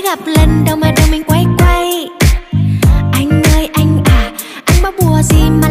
gặp lần đầu mà đầu mình quay quay. Anh ơi anh à, anh bao bùa gì mà